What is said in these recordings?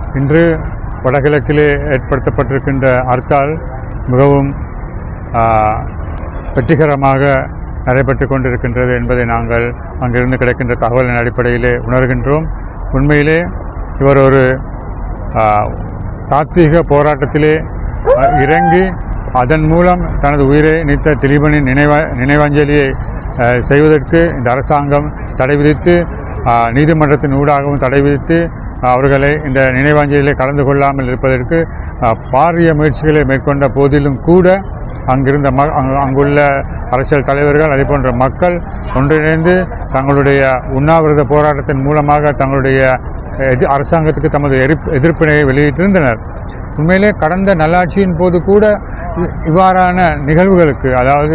இன்று வடகிழக்கிலே ஏற்படுத்தப்பட்டிருக்கின்ற ஹர்த்தால் மிகவும் வெற்றிகரமாக நடைபெற்று கொண்டிருக்கின்றது என்பதை நாங்கள் அங்கிருந்து கிடைக்கின்ற தகவலின் அடிப்படையிலே உணர்கின்றோம். உண்மையிலே இவர் ஒரு சாத்வீக போராட்டத்திலே இறங்கி அதன் மூலம் தனது உயிரை நீத்த திலீபனின் நினைவாஞ்சலியை செய்வதற்கு இந்த அரசாங்கம் தடை விதித்து, நீதிமன்றத்தின் ஊடாகவும் தடை விதித்து அவர்களை இந்த நினைவாஞ்சலியில் கலந்து கொள்ளாமல் இருப்பதற்கு பாரிய முயற்சிகளை மேற்கொண்ட போதிலும் கூட அங்குள்ள அரசியல் தலைவர்கள் அதே போன்ற மக்கள் ஒன்றிணைந்து தங்களுடைய உண்ணாவிரத போராட்டத்தின் மூலமாக தங்களுடைய அரசாங்கத்துக்கு தமது எதிர்ப்பினை வெளியிட்டிருந்தனர். உண்மையிலே கடந்த நல்லாட்சியின் போது கூட இவ்வாறான நிகழ்வுகளுக்கு, அதாவது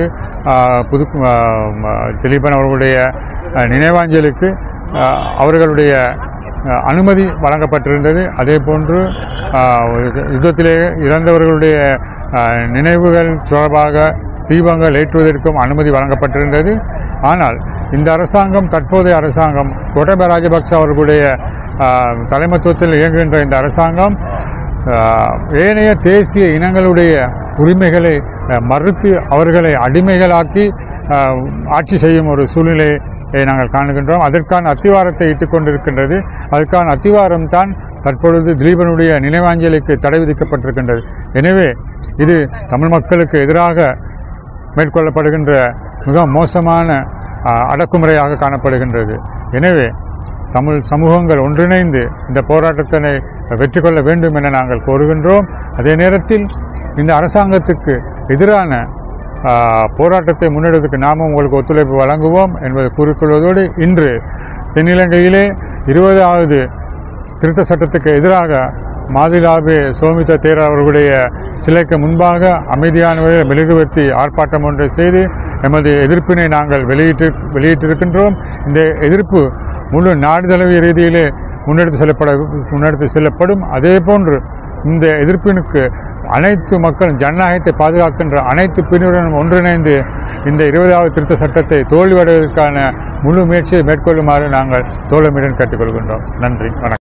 திலீபன் அவர்களுடைய நினைவாஞ்சலுக்கு அவர்களுடைய அனுமதி வழங்கப்பட்டிருந்தது. அதே போன்று யுத்தத்திலே இறந்தவர்களுடைய நினைவுகள் தொடர்பாக தீபங்கள் ஏற்றுவதற்கும் அனுமதி வழங்கப்பட்டிருந்தது. ஆனால் இந்த அரசாங்கம், தற்போதைய அரசாங்கம், கோட்டபய ராஜபக்ச அவர்களுடைய தலைமைத்துவத்தில் இயங்குகின்ற இந்த அரசாங்கம் ஏனைய தேசிய இனங்களுடைய உரிமைகளை மறுத்து அவர்களை அடிமைகளாக்கி ஆட்சி செய்யும் ஒரு சூழ்நிலையை நாங்கள் காணுகின்றோம். அதற்கான அத்திவாரத்தை இட்டுக் கொண்டிருக்கின்றது. அதற்கான அத்திவாரம் தான் தற்பொழுது திலீபனுடைய நினைவாஞ்சலிக்கு தடை விதிக்கப்பட்டிருக்கின்றது. எனவே இது தமிழ் மக்களுக்கு எதிராக மேற்கொள்ளப்படுகின்ற மிக மோசமான அடக்குமுறையாக காணப்படுகின்றது. எனவே தமிழ் சமூகங்கள் ஒன்றிணைந்து இந்த போராட்டத்தினை வெற்றி கொள்ள வேண்டும் என நாங்கள் கோருகின்றோம். அதே நேரத்தில் இந்த அரசாங்கத்துக்கு எதிரான போராட்டத்தை முன்னெடுப்பதற்கு நாமும் உங்களுக்கு ஒத்துழைப்பு வழங்குவோம் என்பதை கூறிக்கொள்வதோடு, இன்று தென்னிலங்கையிலே 20வது திருத்த சட்டத்துக்கு எதிராக மாதிலாபே சோமித்த தேரர் அவர்களுடைய சிலைக்கு முன்பாக அமைதியான முறையில் மெழுகுவர்த்தி ஆர்ப்பாட்டம் ஒன்றை செய்து எமது எதிர்ப்பினை நாங்கள் வெளியிட்டிருக்கின்றோம். இந்த எதிர்ப்பு முழு நாடு தழுவிய ரீதியிலே முன்னெடுத்து செல்லப்படும். அதே போன்று இந்த எதிர்ப்பினுக்கு அனைத்து மக்களும் ஜனநாயகத்தை பாதுகாக்கின்ற அனைத்து பிரிவினரும் ஒன்றிணைந்து இந்த 20வது திருத்த சட்டத்தை தோல்வியடைவதற்கான முழு முயற்சியை மேற்கொள்ளுமாறு நாங்கள் தோழமையுடன் கேட்டுக்கொள்கின்றோம். நன்றி, வணக்கம்.